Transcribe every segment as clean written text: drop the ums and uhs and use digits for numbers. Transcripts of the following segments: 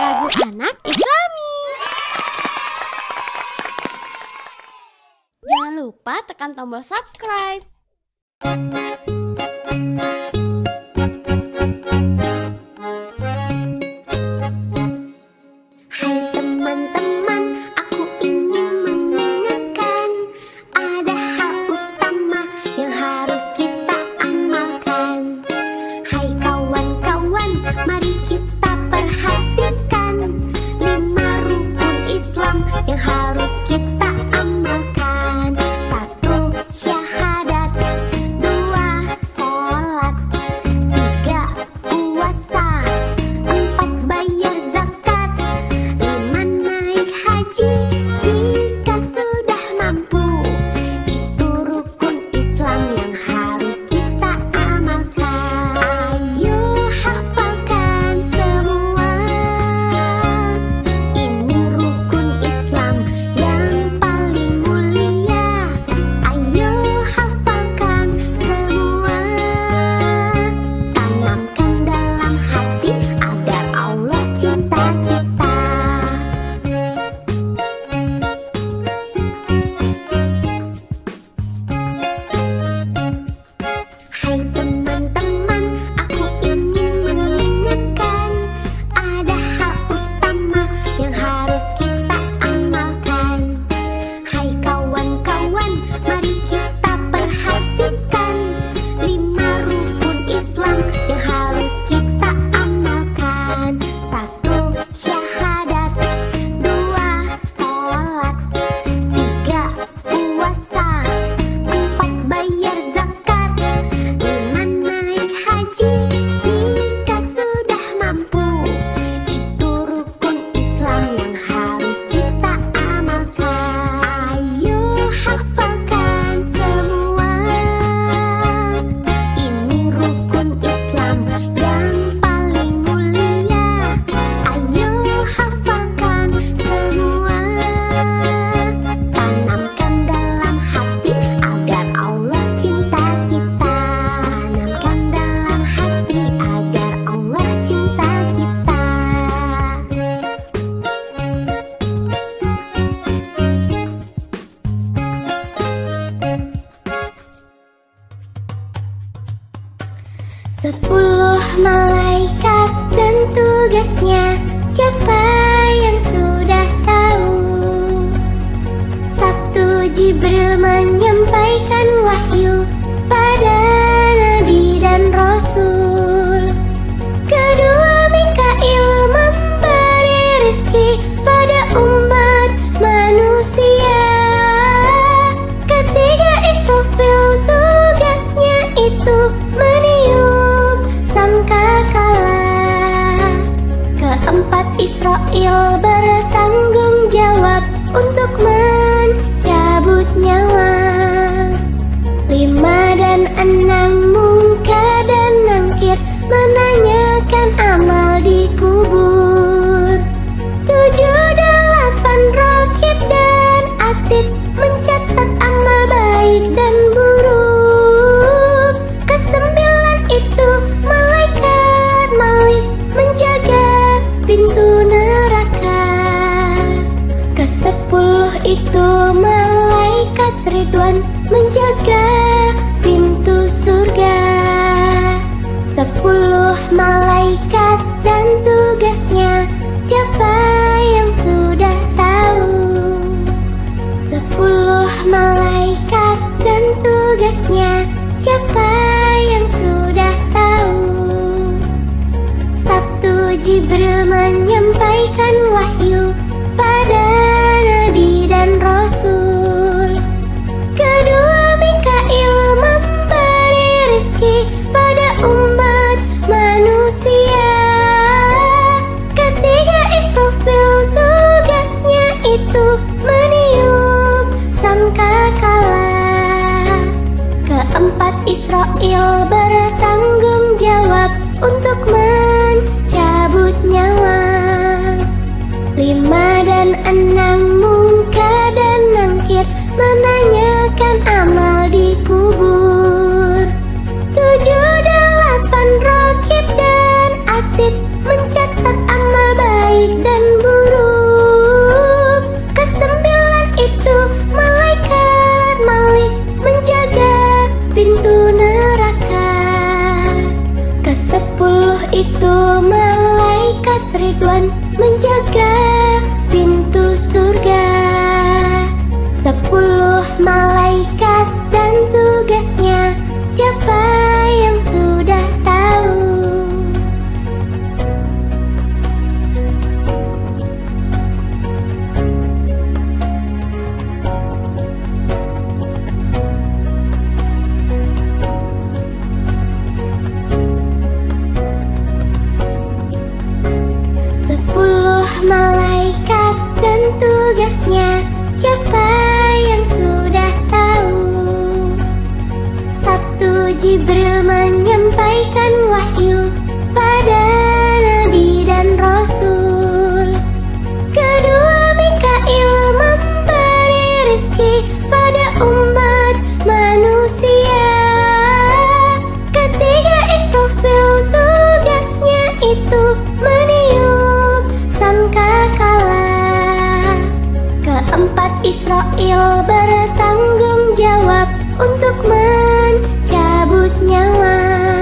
lagu anak Islami. Jangan lupa tekan tombol subscribe. Sepuluh malaikat dan tugasnya, siapa yang sudah tahu? Satu, Jibril menyampaikan wahyu pada nabi dan rasul. Kedua, Mikail memberi rezeki pada umat manusia. Ketiga, Israfil tugasnya itu meniup sangkakala. Keempat, Israil bertanggung jawab untuk mencabut nyawa. 5 dan 6, Munkar dan Nakir menanyakan amal di kubur. 7, 8, Raqib dan Atid mencatat amal baik dan buruk. Ke-9 itu malaikat Malik menjaga pintu neraka. Ke-10 itu malaikat Ridwan menjaga pintu surga. 10 malaikat dan tugasnya, siapa yang sudah tahu? 10 malaikat dan tugasnya, siapa yang sudah tahu? 1, Jibril menyampaikan wahyu pada nabi dan rasul. Kedua, Mikail memberi rezeki pada umat manusia. Ketiga, Israfil tugasnya itu meniup sangkakala. Keempat, Israil bertanggung jawab untuk mencabut nyawa. 5 dan 6, Munkar dan Nakir menanyakan amal di kubur. 7, 8, Raqib dan Atid mencatat amal baik tugasnya, siapa yang sudah tahu? Satu, Jibril menyampaikan wahyu pada nabi dan rasul. Kedua, Mikail memberi rezeki pada umat manusia. Ketiga, Israfil tugasnya itu meniup sangkakala. Keempat, Israel bertanggung jawab untuk mencabut nyawa.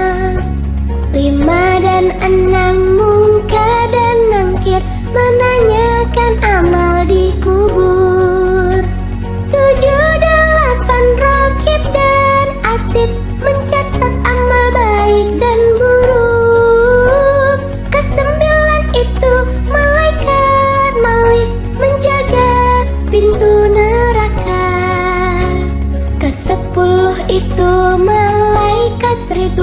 5 dan 6, Munkar dan Nakir menanyakan amal di kubur. 7, 8, Raqib dan Atid mencatat amal baik dan buruk. Ke-9 itu malaikat Malik menjaga pintu neraka. Ke-10 itu malaikat Ridwan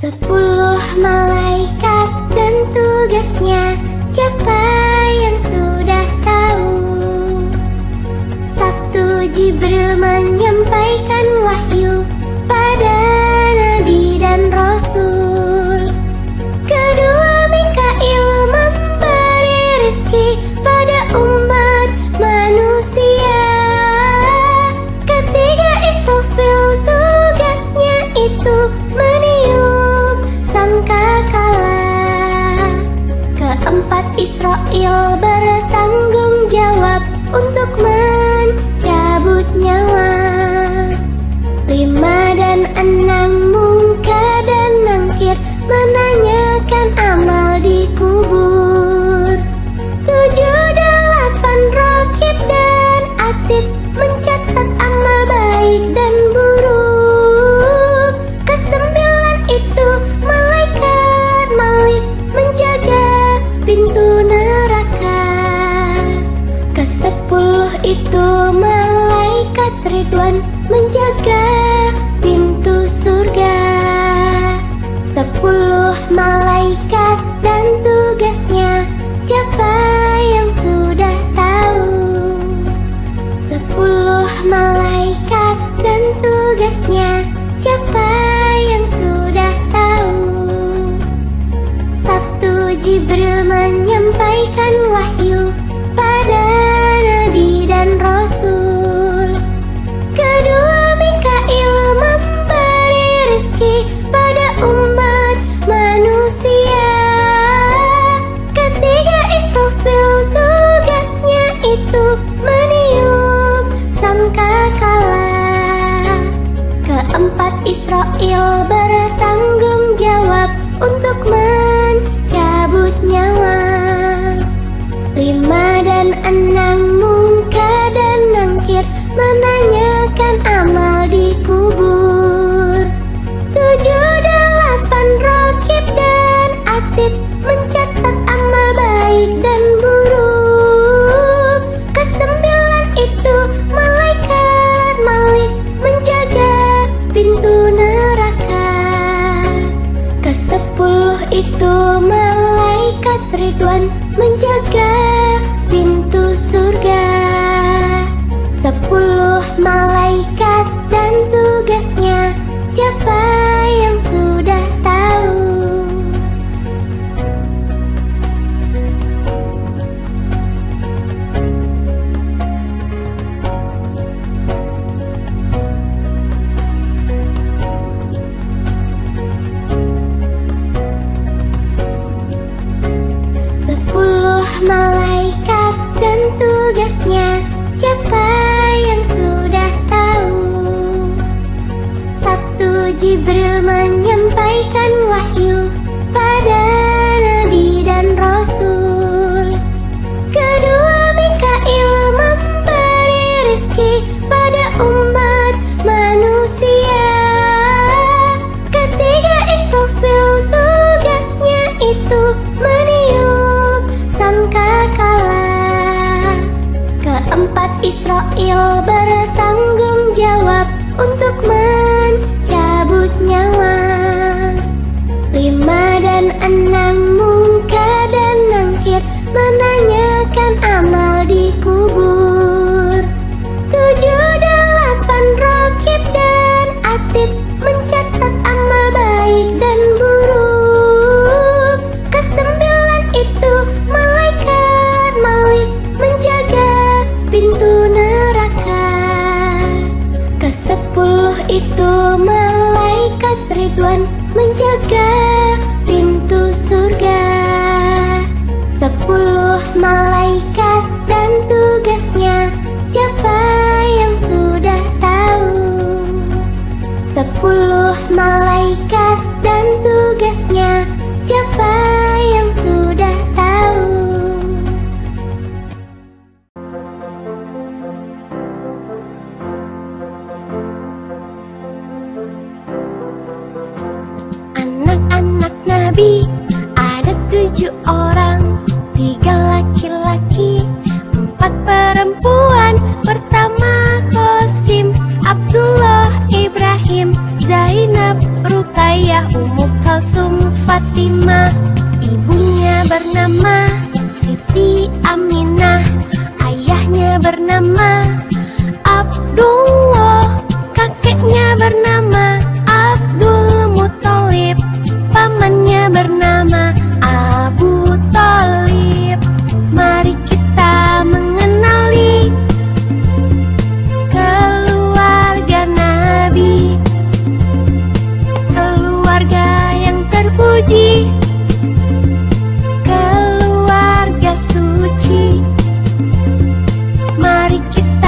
10 malaikat dan tugasnya, siapa yang sudah tahu? 1 Jibril menyampaikan wahyu pada nabi dan rasul. 2 Mikail memberi rezeki pada umat manusia. 3 Israfil tugasnya itu meniup sangkakala. 4 Israel bertanggung jawab untuk mencabut nyawa. 5 dan 6 Munkar dan Nakir menanyakan amal di kubur. 7 8 Raqib dan Atid mencatat amal baik dan buruk. 9 itu malaikat Malik menjaga pintu neraka. 10 itu malaikat Ridwan menjaga pintu surga. 10 malaikat dan tugasnya, siapa yang sudah tahu? 10 malaikat dan tugasnya, siapa yang sudah tahu? 1 Jibril menyampaikan wahyu pada nabi dan rasul. 2 Mikail memberi rezeki pada umat manusia. 3 Israfil tugasnya itu meniup sangkakala. 4 Israel bertanggung jawab untuk mencabut nyawa. 5 dan 6 Munkar dan Nakir menanyakan amal di kubur. 7 8 Raqib dan Atid mencatat amal baik dan buruk. 9 itu malaikat Malik menjaga pintu neraka. 10 itu malaikat Ridwan menjaga pintu surga. 10 malaikat dan tugasnya, siapa yang sudah tahu? Malaikat dan tugasnya, siapa yang sudah tahu? 1 Jibril menyampaikan wahyu pada nabi dan rasul. 2 Mikail memberi rezeki pada umat manusia. 3 Israfil tugasnya itu meniup sangkakala. 4 Israel bertanggung jawab untuk mencabut nyawa. 5 dan 6 Munkar dan Nakir menanyakan amal di kubur. 7 8 Raqib dan Atid mencatat amal baik dan buruk. 9 itu malaikat Malik menjaga pintu neraka. 10 itu malaikat Ridwan menjaga pintu surga. 10 malaikat dan tugasnya, siapa yang sudah tahu? 10 malaikat dan tugasnya, siapa yang sudah tahu? Anak-anak Nabi ada 7 orang, 3 laki-laki, 4 perempuan. Pertama Qasim, Abdullah, Ibrahim, Zainab, Ruqayyah, Ummu Kalsum. Fatimah, ibunya bernama Siti Aminah, ayahnya bernama Abdullah, kakeknya bernama Abdul Muthalib, pamannya bernama Abu Thalib. Mari kita mengenali keluarga Nabi, keluarga yang terpuji, keluarga suci. Mari kita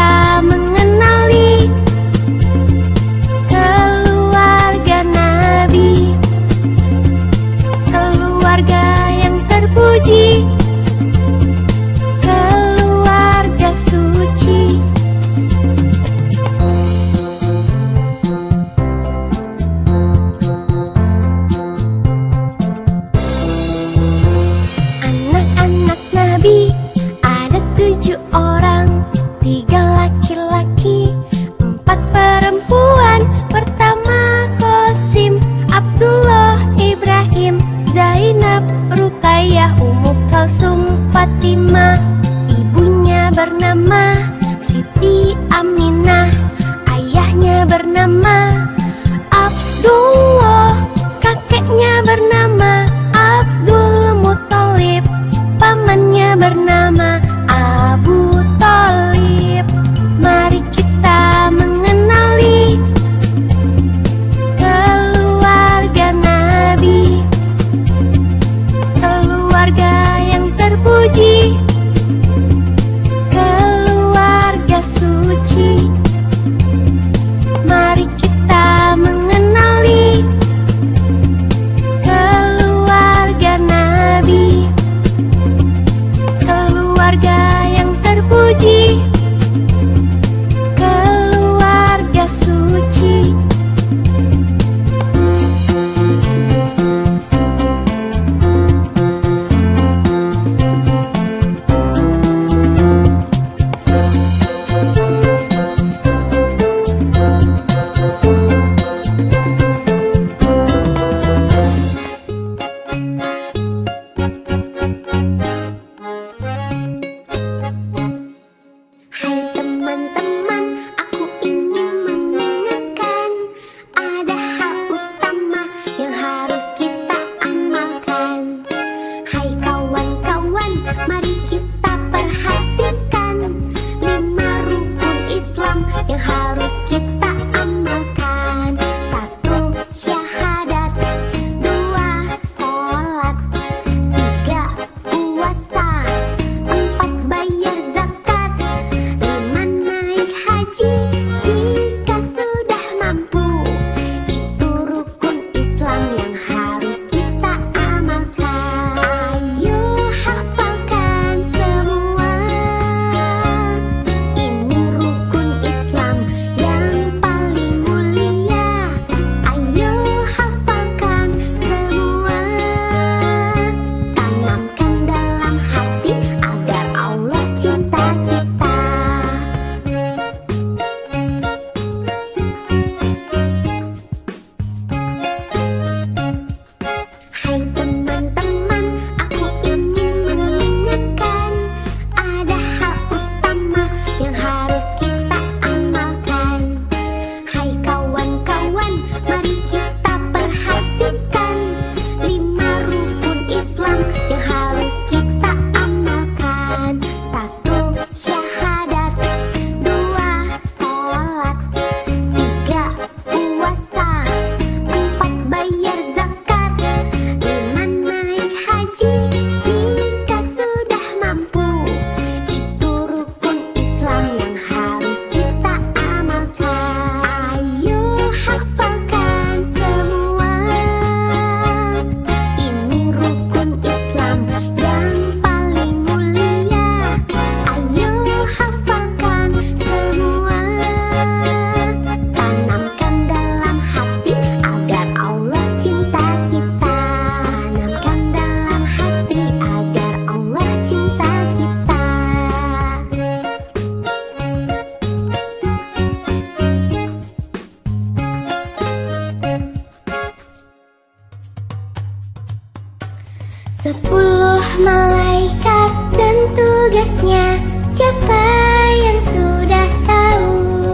10 malaikat dan tugasnya, siapa yang sudah tahu?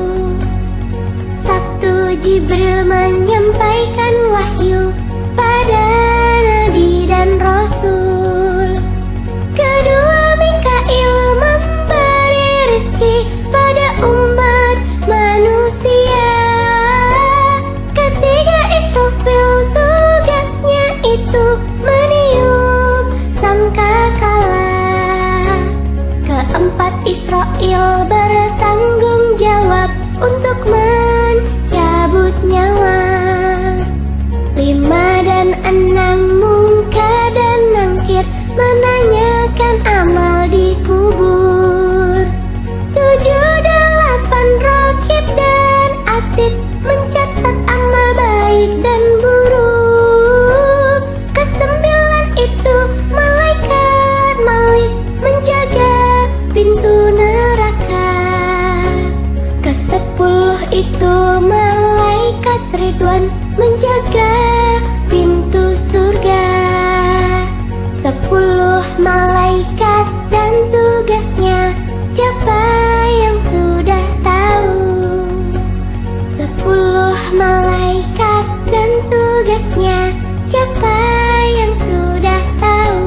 1 Jibril menyampaikan wahyu pada nabi dan rasul. 2 Mikail memberi rezeki pada umat manusia. 3 Israfil tugasnya itu meniup sangkakala. 4 Israil bertanggung jawab untuk mencabut nyawa. 5 dan 6 Munkar dan Nakir menanyakan amal di kubur. 7 dan 8 Raqib dan Atid mencatat amal baik dan buruk. 9 itu malaikat Malik menjaga pintu neraka. 10 itu malaikat Ridwan menjaga pintu surga. 10 malaikat dan tugasnya, siapa yang sudah tahu? 10 malaikat dan tugasnya, siapa yang sudah tahu?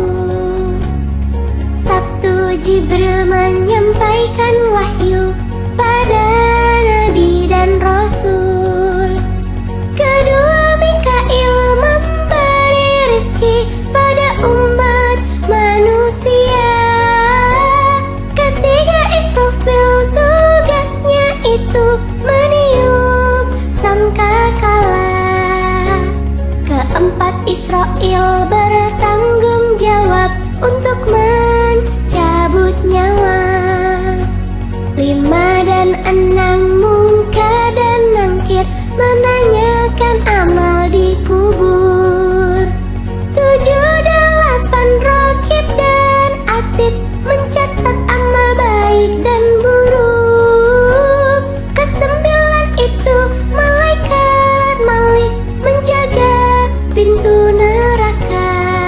1 Jibril menyampaikan wahyu pada nabi dan rasul. 2 Mikail memberi rezeki pada umat manusia. 3 Israfil tugasnya itu meniup sangkakala. 4 Israil bertanggung jawab untuk mencabut nyawa. 5 dan 6 Munkar dan Nakir menanyakan amal di kubur. 7 dan 8 Raqib dan Atid mencatat amal baik dan buruk. 9 itu malaikat Malik menjaga pintu neraka.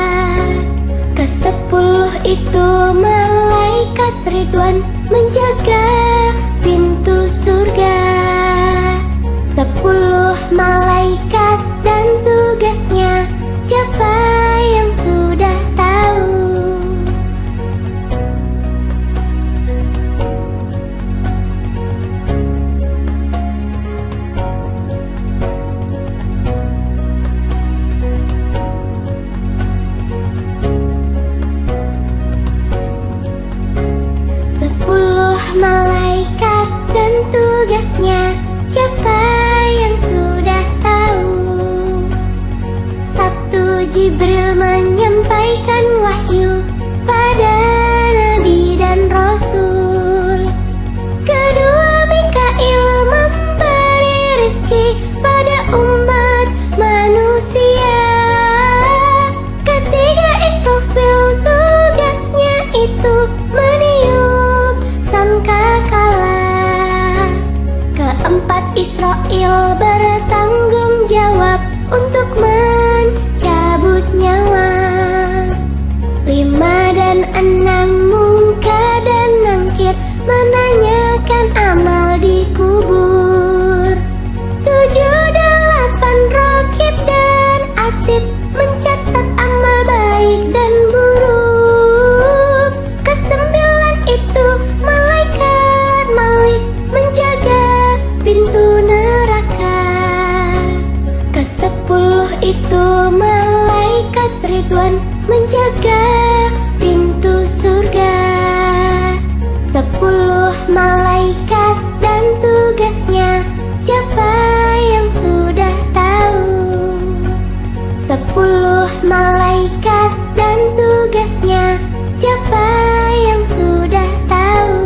10 itu malaikat Ridwan menjaga pintu surga. 10 malaikat dan tugasnya, siapa yang sudah tahu? Malaikat dan tugasnya, siapa yang sudah tahu? 1 Jibril menyampaikan wahyu pada nabi dan rasul. 2 Mikail memberi rezeki pada umat manusia. 3 Israfil tugasnya itu meniup sangkakala. 4 Israil bertanggung jawab untuk mencabut nyawa. 5 dan 6 Munkar dan Nakir menanyakan amal di kubur. 7 dan 8 Raqib dan Atid mencatat amal baik dan buruk. 9 itu malaikat Malik menjaga pintu neraka. 10 itu malaikat Ridwan menjaga pintu surga. 10 malaikat dan tugasnya, siapa yang sudah tahu? 10 malaikat dan tugasnya, siapa yang sudah tahu?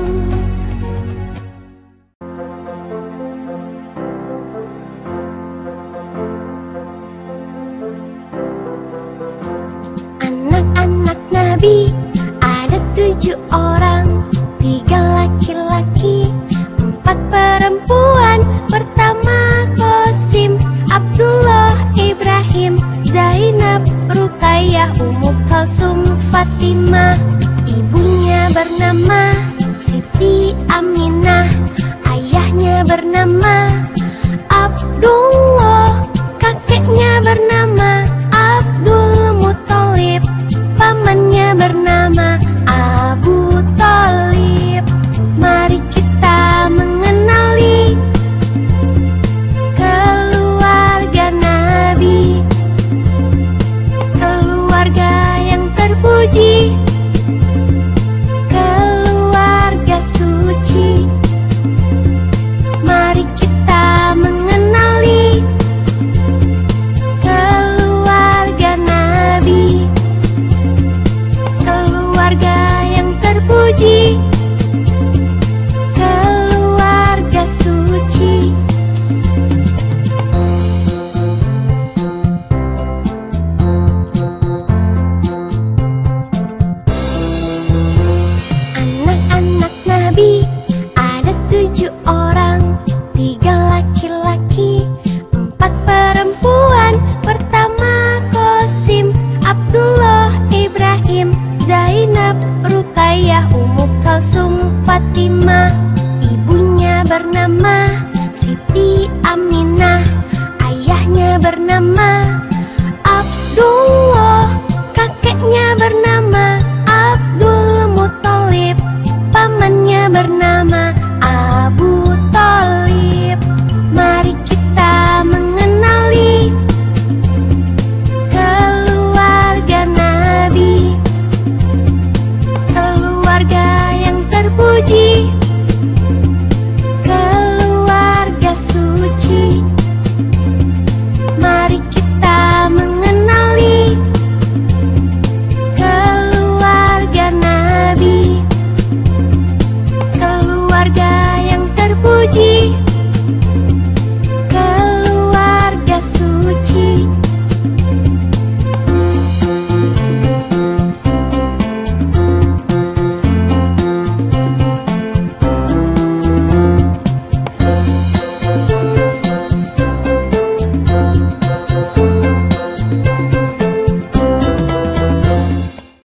Anak-anak Nabi ada 7 orang, 3 laki-laki, 4 perempuan. Pertama Qasim, Abdullah, Ibrahim, Zainab, Ruqayyah, Ummu Kalsum Fatimah, ibunya bernama Siti Aminah, ayahnya bernama Abdul